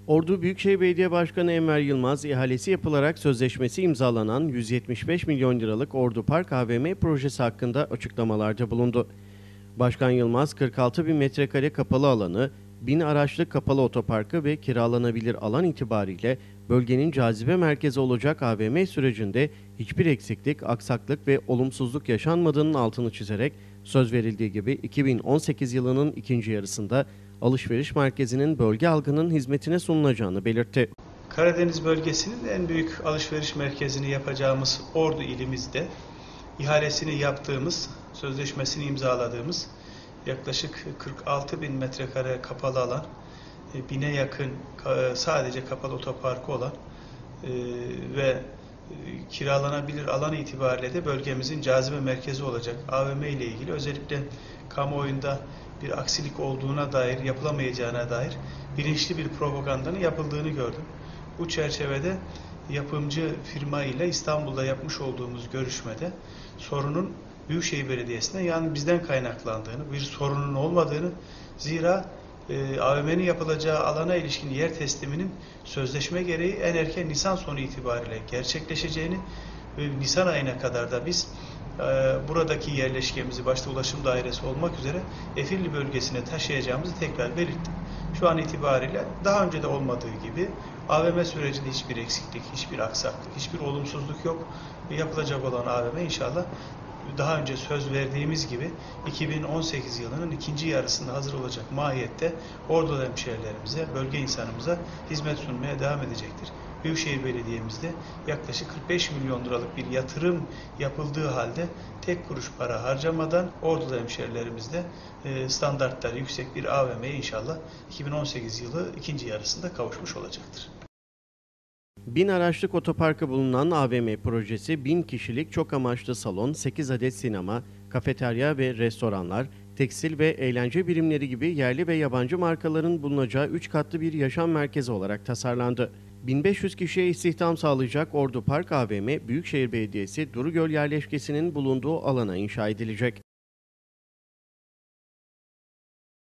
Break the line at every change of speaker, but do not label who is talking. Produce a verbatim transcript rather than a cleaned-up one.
Ordu Büyükşehir Belediye Başkanı Enver Yılmaz, ihalesi yapılarak sözleşmesi imzalanan yüz yetmiş beş milyon liralık Ordu Park A V M projesi hakkında açıklamalarda bulundu. Başkan Yılmaz, kırk altı bin metrekare kapalı alanı, bin araçlı kapalı otoparkı ve kiralanabilir alan itibariyle bölgenin cazibe merkezi olacak A V M sürecinde hiçbir eksiklik, aksaklık ve olumsuzluk yaşanmadığının altını çizerek söz verildiği gibi iki bin on sekiz yılının ikinci yarısında alışveriş merkezinin bölge halkının hizmetine sunulacağını belirtti.
Karadeniz bölgesinin en büyük alışveriş merkezini yapacağımız Ordu ilimizde ihalesini yaptığımız, sözleşmesini imzaladığımız yaklaşık kırk altı bin metrekare kapalı alan, bine yakın sadece kapalı otoparkı olan ve kiralanabilir alan itibariyle de bölgemizin cazibe merkezi olacak A V M ile ilgili özellikle kamuoyunda bir aksilik olduğuna dair, yapılamayacağına dair bilinçli bir propagandanın yapıldığını gördüm. Bu çerçevede yapımcı firma ile İstanbul'da yapmış olduğumuz görüşmede sorunun Büyükşehir Belediyesi'ne, yani bizden kaynaklandığını, bir sorunun olmadığını, zira e, A V M'nin yapılacağı alana ilişkin yer tesliminin sözleşme gereği en erken Nisan sonu itibariyle gerçekleşeceğini ve Nisan ayına kadar da biz e, buradaki yerleşkemizi başta ulaşım dairesi olmak üzere Efirli bölgesine taşıyacağımızı tekrar belirttim. Şu an itibariyle daha önce de olmadığı gibi A V M sürecinde hiçbir eksiklik, hiçbir aksaklık, hiçbir olumsuzluk yok. Yapılacak olan A V M inşallah daha önce söz verdiğimiz gibi iki bin on sekiz yılının ikinci yarısında hazır olacak mahiyette Ordu hemşehrilerimize, bölge insanımıza hizmet sunmaya devam edecektir. Büyükşehir Belediye'mizde yaklaşık kırk beş milyon liralık bir yatırım yapıldığı halde tek kuruş para harcamadan Ordu hemşehrilerimizde standartları yüksek bir A V M'ye inşallah iki bin on sekiz yılı ikinci yarısında kavuşmuş olacaktır.
Bin araçlık otoparkı bulunan A V M projesi, bin kişilik çok amaçlı salon, sekiz adet sinema, kafeterya ve restoranlar, tekstil ve eğlence birimleri gibi yerli ve yabancı markaların bulunacağı üç katlı bir yaşam merkezi olarak tasarlandı. bin beş yüz kişiye istihdam sağlayacak Ordu Park A V M, Büyükşehir Belediyesi Durugöl yerleşkesinin bulunduğu alana inşa edilecek.